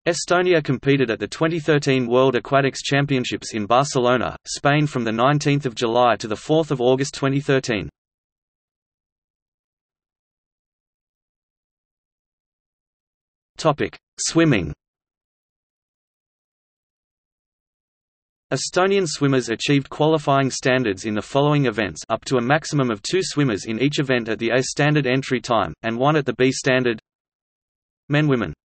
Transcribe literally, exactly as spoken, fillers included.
Estonia competed at the twenty thirteen World Aquatics Championships in Barcelona, Spain from the nineteenth of July to the fourth of August twenty thirteen. Topic: Swimming. Estonian swimmers achieved qualifying standards in the following events, up to a maximum of two swimmers in each event at the A standard entry time, and one at the B standard. Men Women